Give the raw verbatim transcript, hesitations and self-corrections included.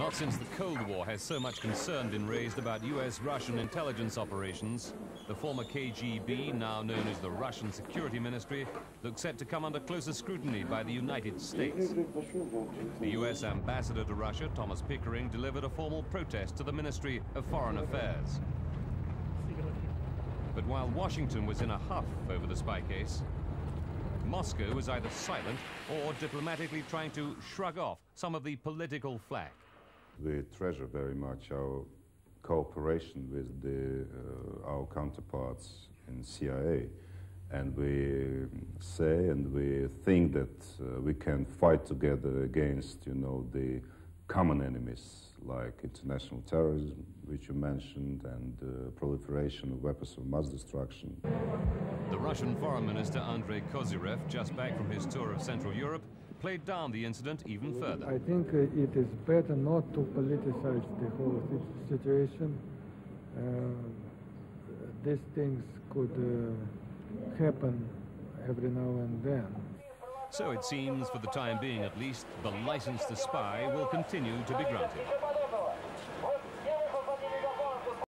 Not since the Cold War has so much concern been raised about U S Russian intelligence operations. The former K G B, now known as the Russian Security Ministry, looks set to come under closer scrutiny by the United States. The U S ambassador to Russia, Thomas Pickering, delivered a formal protest to the Ministry of Foreign Affairs. But while Washington was in a huff over the spy case, Moscow was either silent or diplomatically trying to shrug off some of the political flack. We treasure very much our cooperation with the, uh, our counterparts in C I A, and we say and we think that uh, we can fight together against, you know, the common enemies like international terrorism, which you mentioned, and uh, proliferation of weapons of mass destruction. The Russian Foreign Minister Andrei Kozyrev, just back from his tour of Central Europe, played down the incident even further. I think uh, it is better not to politicize the whole situation. Uh, these things could uh, happen every now and then. So it seems, for the time being at least, the license to spy will continue to be granted.